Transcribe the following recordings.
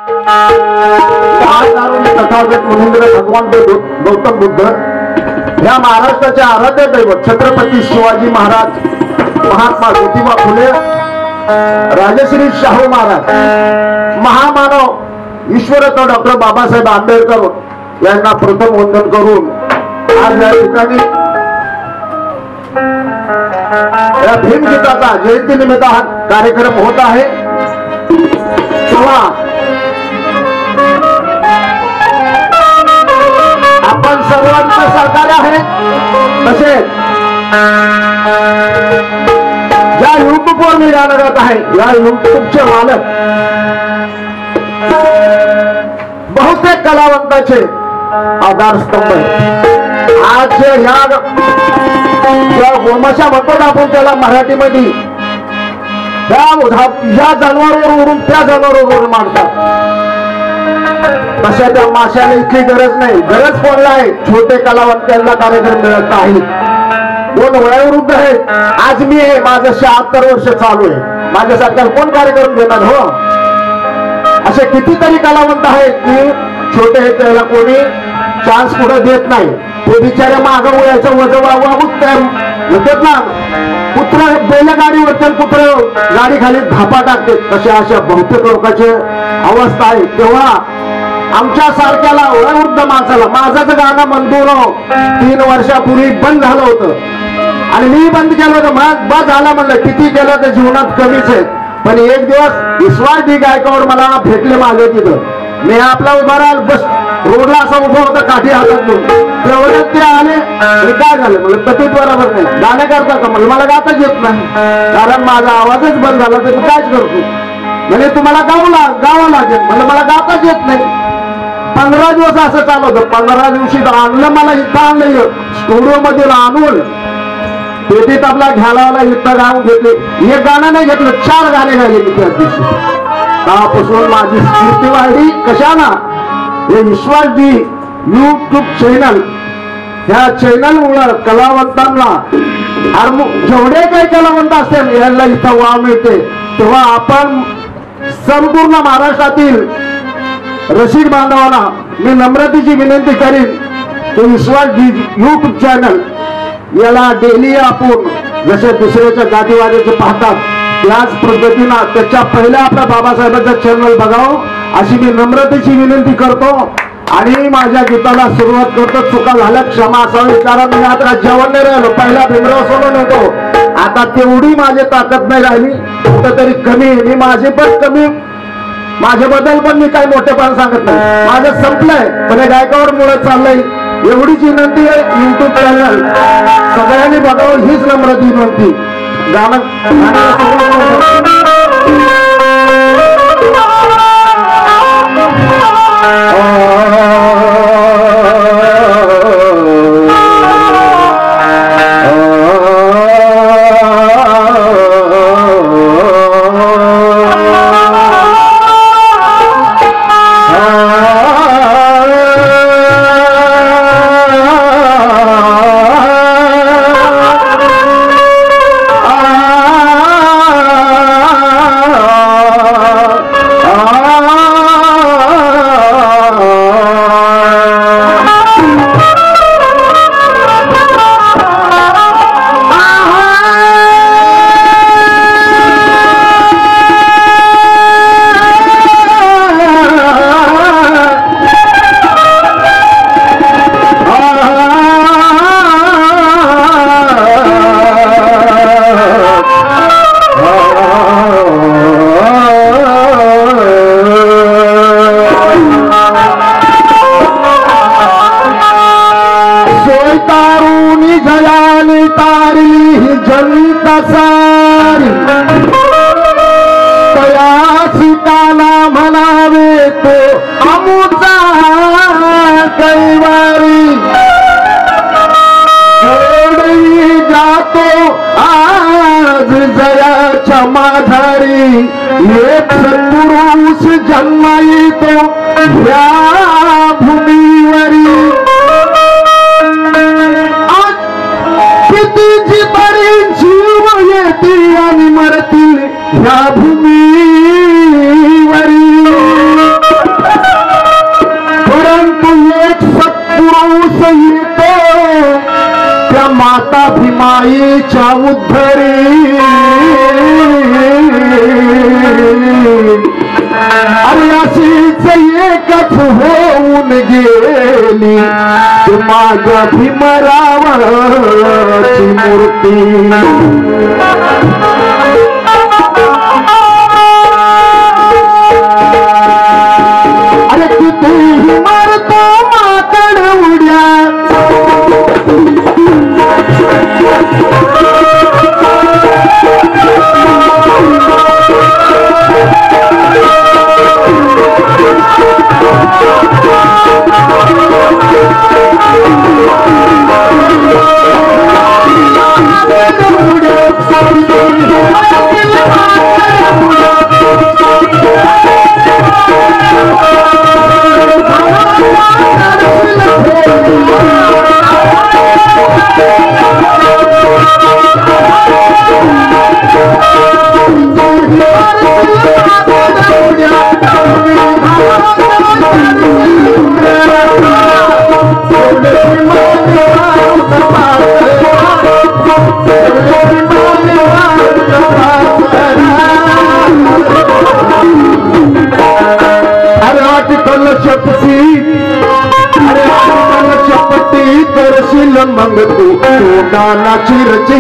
तथागत मुनींद्र भगवान गौतम बुद्ध या महाराष्ट्राचे आराध्य दैवत छत्रपती शिवाजी महाराज, महात्मा ज्योतिबा फुले, राजश्री शाहू महाराज, महामानव ईश्वरत्व डॉक्टर बाबासाहेब आंबेडकर यांना प्रथम वंदन करून आज या ठिकाणी या भीमगीताचा जयंती निमित्त हा कार्यक्रम होत आहे। तेव्हा आपण सर्वांचं सहकार्य आहे। तसेच ज्या युट्यूबवर मी गाणं गात आहे या युट्यूबचे मालक बहुतेक कलावंताचे आधारस्तंभ आज ह्या गोमाशा म्हणतो ना आपण त्याला मराठीमध्ये, या जनावरांवरून त्या जनावरांवरून मांडतात तशा त्या माशाला इतकी गरज नाही। गरज कोणला आहे? छोटे कलावंतांना कार्यक्रम मिळत नाही। कोण वयोवृद्ध आहे? आज मी आहे, माझं 76 वर्ष चालू आहे, माझ्यासारख्या कोण कार्यक्रम घेणार? हो, असे कितीतरी कलावंत आहेत की छोटे आहेत, त्याला कोणी चान्स पुढे देत नाही। ते बिचाऱ्या मागं वयाचं वजन होतात ना, कुत्र बैलगाडीवरच्या कुत्र गाडी खाली धापा टाकते, तशा अशा बहुतेक लोकांची अवस्था आहे। तेव्हा आमच्या सारख्याला वयोवृद्ध माणसाला माझंच गाणं मंदूर 3 वर्षापूर्वी बंद झालं होतं आणि मी बंद केलं होतं। मग बस झालं म्हणलं, किती केलं तर जीवनात कमीच आहे। पण एक दिवस विश्वास डी गायकवाड मला भेटले माझ्या तिथं, मी आपला उभा राहिला, बस रोडला असा उभा होता काठी हातात घेऊन, तेवढ्यात ते आले, काय झालं म्हणलं तब्येत बरोबर नाही, गाणं करता का? म्हणलं मला गाताच येत नाही, कारण माझा आवाजच बंद झाला, तर मी कायच करतो? म्हणजे तुम्हाला गावं लागेल, म्हणलं मला गाताच येत नाही। 15 दिवस असं चालू होतं। 15 दिवशी आणलं मला, इथं आणलं स्टुडिओ मध्ये आणून पेटीत आपला घ्यायला इथं गाऊन घेतले। एक गाणं नाही घेतलं, 4 गाणे गायले मी त्याच दिवशी। त्यापासून माझी स्फूर्ती वाढली कशाना? हे विश्वास डी युट्यूब चॅनल, ह्या चॅनल मुळे कलावंतांना जेवढे काही कलावंत असतील यांना इथं वाव मिळते। तेव्हा आपण संपूर्ण महाराष्ट्रातील रसिक बांधवांना मी नम्रतेची विनंती करीन की विश्वास डी युट्यूब चॅनल याला डेली आपण जसे दुसऱ्याच्या गादीवाद्याचे पाहतात त्याच पद्धतीनं त्याच्या पहिल्या आपल्या बाबासाहेबांचा चॅनल बघावं अशी मी नम्रतेची विनंती करतो आणि माझ्या गीताला सुरुवात करतो। चुका झाल्या क्षमा असावी, कारण मी आता जेवण नाही राहिलो, पहिला भीमराव सोडून होतो, आता तेवढी माझी ताकद नाही राहिली, कुठंतरी कमी। मी माझे पण कमी, माझ्याबद्दल पण मी काही मोठेपण सांगत नाही, माझं संपलंय, पण हे गायकवाड मुळे चाललंय। एवढीच विनंती आहे, युट्यूब चॅनल सगळ्यांनी बघावं हीच नम्रता विनंती। गाणं एक सत्पुरुष जन्माई तो या भूमीवरी किती बरी जीव येतील आणि मरतील या भूमीवरी आईच्या उद्धरी अरे अशीच एकच होऊन गेली माझ्या भीमरावाची मूर्ती अरे कितीही मारतो माकड उड्या मग तू नानाची रची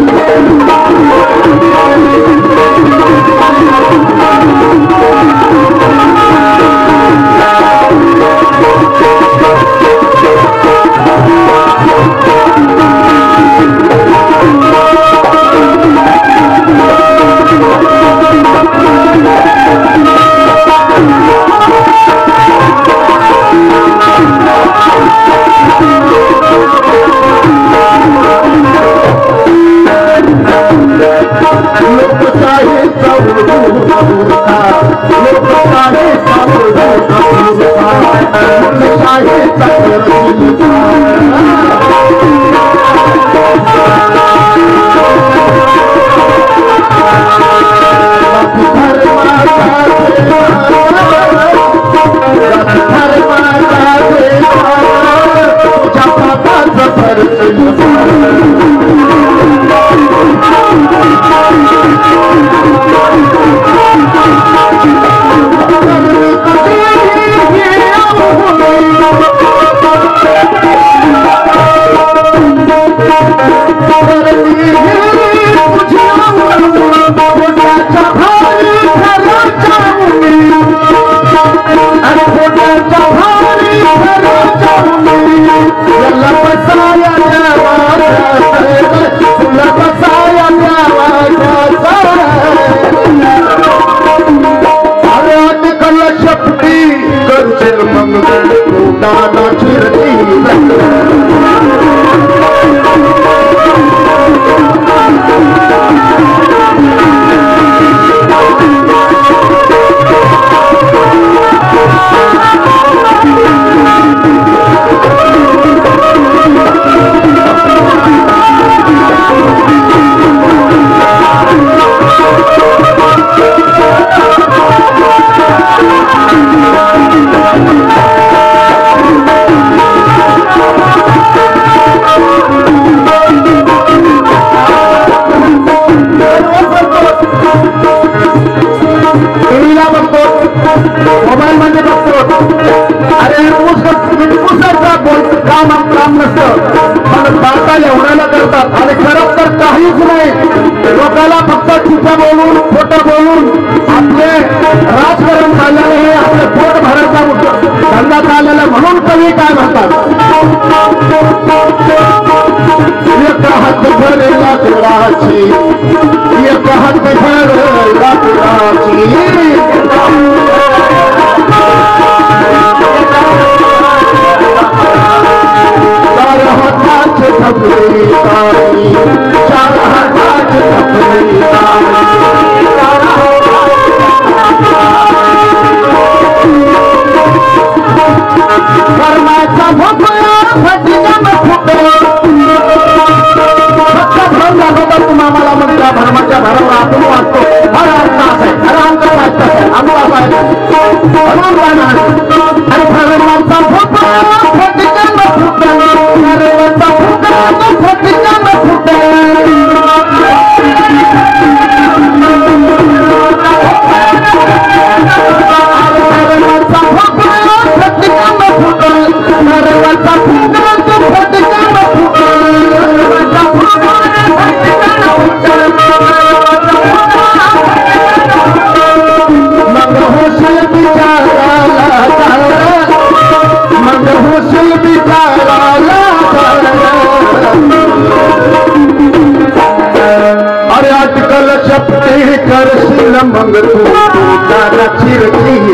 लोकांना फक्त चुका बोलून खोटं बोलून आपले राजकारण चाललेलं हे आपले पोट भरायचा धंदा चाललेला म्हणून कवी काय म्हणतात एक हात भर लाकडाची एक हात भर लाकडाची चार हाताचे ठपले तारी चार हाताचे ठपले कर्माचा भोपळा फटकन फुटे फक्त भ्रम दाखवता तुम्ही आम्हाला म्हणता धर्माच्या भरावर आपण वाचतो खरा अर्थ असा आहे खरा अंक वाचत आहे आम्ही असा आहे म्हणून राहणार आणि धर्माचा भोपळा फटकन फुटे कर्माचा भोपळा फटकन फुटे मग तू तोंडाची रची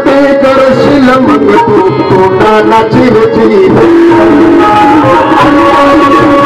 कोटी करशील मग तू तोंडाला चिरची